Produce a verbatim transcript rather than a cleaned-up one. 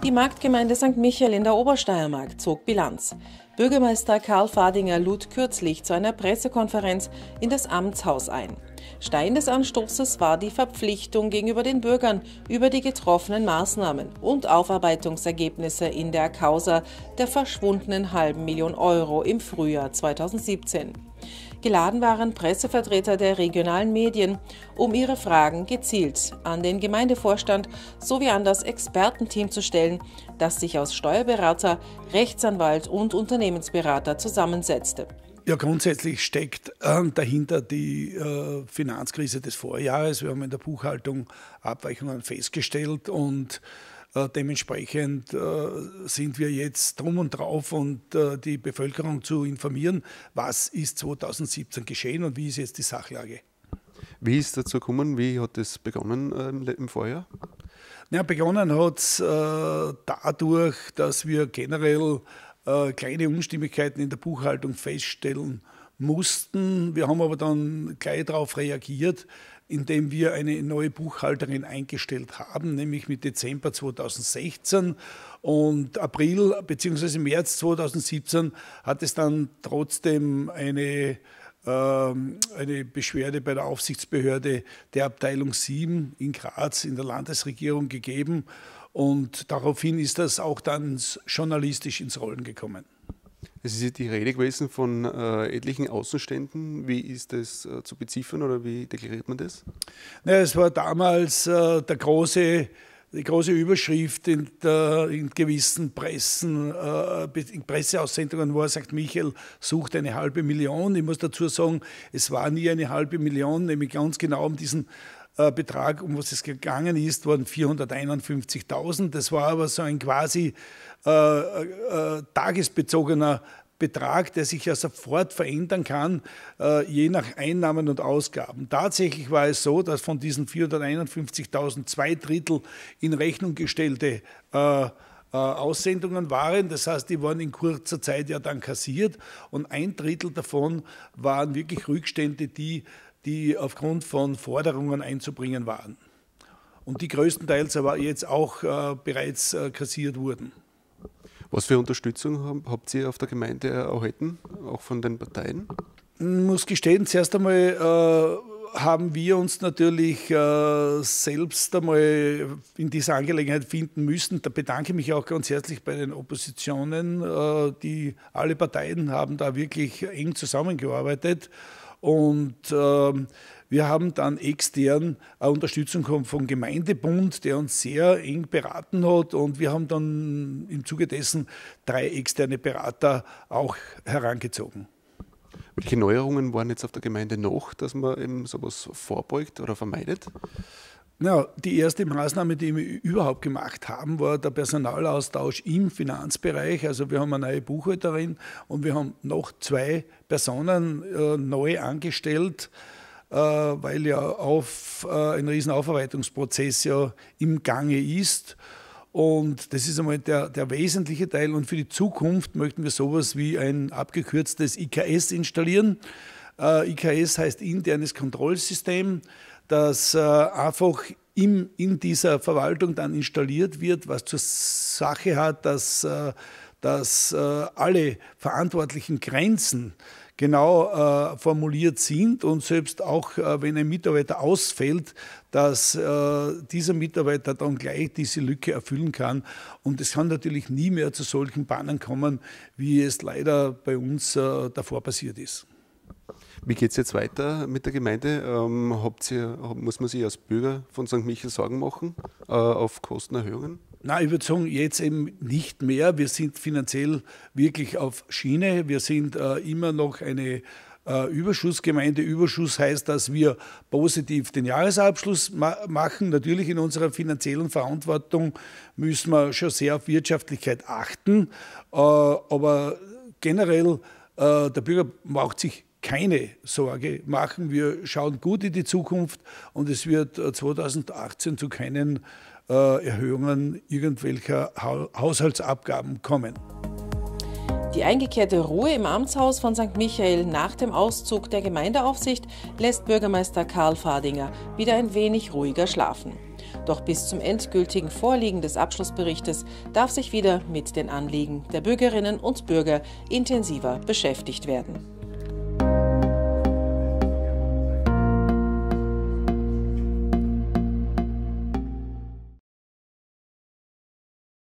Die Marktgemeinde Sankt Michael in der Obersteiermark zog Bilanz. Bürgermeister Karl Fadinger lud kürzlich zu einer Pressekonferenz in das Amtshaus ein. Stein des Anstoßes war die Verpflichtung gegenüber den Bürgern über die getroffenen Maßnahmen und Aufarbeitungsergebnisse in der Causa der verschwundenen halben Million Euro im Frühjahr zweitausendsiebzehn. Geladen waren Pressevertreter der regionalen Medien, um ihre Fragen gezielt an den Gemeindevorstand sowie an das Expertenteam zu stellen, das sich aus Steuerberater, Rechtsanwalt und Unternehmensberater zusammensetzte. Ja, grundsätzlich steckt äh, dahinter die äh, Finanzkrise des Vorjahres. Wir haben in der Buchhaltung Abweichungen festgestellt und äh, dementsprechend äh, sind wir jetzt drum und drauf und äh, die Bevölkerung zu informieren, was ist zweitausendsiebzehn geschehen und wie ist jetzt die Sachlage. Wie ist es dazu gekommen? Wie hat es begonnen äh, im Vorjahr? Ja, begonnen hat es äh, dadurch, dass wir generell äh, kleine Unstimmigkeiten in der Buchhaltung feststellen mussten. Wir haben aber dann gleich darauf reagiert, indem wir eine neue Buchhalterin eingestellt haben, nämlich mit Dezember zweitausendsechzehn. Und April bzw. März zweitausendsiebzehn hat es dann trotzdem eine eine Beschwerde bei der Aufsichtsbehörde der Abteilung sieben in Graz in der Landesregierung gegeben und daraufhin ist das auch dann journalistisch ins Rollen gekommen. Es ist ja die Rede gewesen von äh, etlichen Außenständen. Wie ist das äh, zu beziffern oder wie deklariert man das? Ja, es war damals äh, der große Die große Überschrift in, der, in gewissen Pressen, äh, in Presseaussendungen war, Sankt Michael sucht eine halbe Million. Ich muss dazu sagen, es war nie eine halbe Million, nämlich ganz genau um diesen äh, Betrag, um was es gegangen ist, waren vierhunderteinundfünfzigtausend. Das war aber so ein quasi äh, äh, tagesbezogener Betrag, der sich ja sofort verändern kann, äh, je nach Einnahmen und Ausgaben. Tatsächlich war es so, dass von diesen vierhunderteinundfünfzigtausend zwei Drittel in Rechnung gestellte äh, äh, Aussendungen waren. Das heißt, die waren in kurzer Zeit ja dann kassiert und ein Drittel davon waren wirklich Rückstände, die, die aufgrund von Forderungen einzubringen waren. Und die größtenteils aber jetzt auch äh, bereits äh, kassiert wurden. Was für Unterstützung habt ihr auf der Gemeinde erhalten, auch von den Parteien? Ich muss gestehen, zuerst einmal äh, haben wir uns natürlich äh, selbst einmal in dieser Angelegenheit finden müssen. Da bedanke ich mich auch ganz herzlich bei den Oppositionen. Äh, die, alle Parteien haben da wirklich eng zusammengearbeitet. Und äh, wir haben dann extern eine Unterstützung bekommen vom Gemeindebund, der uns sehr eng beraten hat. Und wir haben dann im Zuge dessen drei externe Berater auch herangezogen. Welche Neuerungen waren jetzt auf der Gemeinde noch, dass man eben sowas vorbeugt oder vermeidet? Ja, die erste Maßnahme, die wir überhaupt gemacht haben, war der Personalaustausch im Finanzbereich. Also wir haben eine neue Buchhalterin und wir haben noch zwei Personen äh, neu angestellt, äh, weil ja auf, äh, ein riesen Aufarbeitungsprozess ja im Gange ist. Und das ist einmal der, der wesentliche Teil. Und für die Zukunft möchten wir sowas wie ein abgekürztes I K S installieren. Äh, I K S heißt internes Kontrollsystem, das äh, einfach im, in dieser Verwaltung dann installiert wird, was zur Sache hat, dass, äh, dass äh, alle verantwortlichen Grenzen genau äh, formuliert sind und selbst auch, äh, wenn ein Mitarbeiter ausfällt, dass äh, dieser Mitarbeiter dann gleich diese Lücke erfüllen kann. Und es kann natürlich nie mehr zu solchen Pannen kommen, wie es leider bei uns äh, davor passiert ist. Wie geht es jetzt weiter mit der Gemeinde? Ähm, habt ihr, muss man sich als Bürger von Sankt Michael Sorgen machen äh, auf Kostenerhöhungen? Nein, ich würde sagen, jetzt eben nicht mehr. Wir sind finanziell wirklich auf Schiene. Wir sind äh, immer noch eine äh, Überschussgemeinde. Überschuss heißt, dass wir positiv den Jahresabschluss ma machen. Natürlich in unserer finanziellen Verantwortung müssen wir schon sehr auf Wirtschaftlichkeit achten. Äh, aber generell, äh, der Bürger macht sich keine Sorge machen. Wir schauen gut in die Zukunft und es wird zweitausendachtzehn zu keinen äh, Erhöhungen irgendwelcher ha Haushaltsabgaben kommen. Die Die eingekehrte Ruhe im Amtshaus von Sankt Michael nach dem Auszug der Gemeindeaufsicht lässt Bürgermeister Karl Fadinger wieder ein wenig ruhiger schlafen. Doch bis zum endgültigen Vorliegen des Abschlussberichtes darf sich wieder mit den Anliegen der Bürgerinnen und Bürger intensiver beschäftigt werden.